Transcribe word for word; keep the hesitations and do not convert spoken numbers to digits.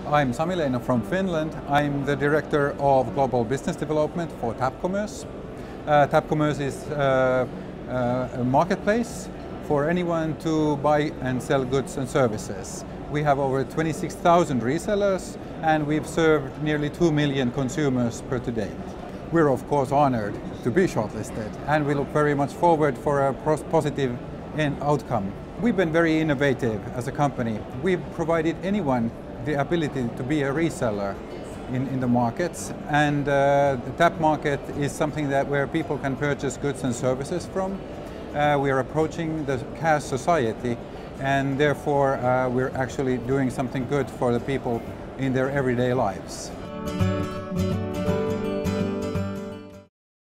I'm Sami Leino from Finland. I'm the Director of Global Business Development for Tapcommerce. Uh, Tapcommerce is uh, uh, a marketplace for anyone to buy and sell goods and services. We have over twenty-six thousand resellers and we've served nearly two million consumers per to date. We're of course honored to be shortlisted and we look very much forward for a positive end outcome. We've been very innovative as a company. We've provided anyone the ability to be a reseller in, in the markets, and uh, the Tap market is something that where people can purchase goods and services from. Uh, we are approaching the cash society, and therefore uh, we're actually doing something good for the people in their everyday lives.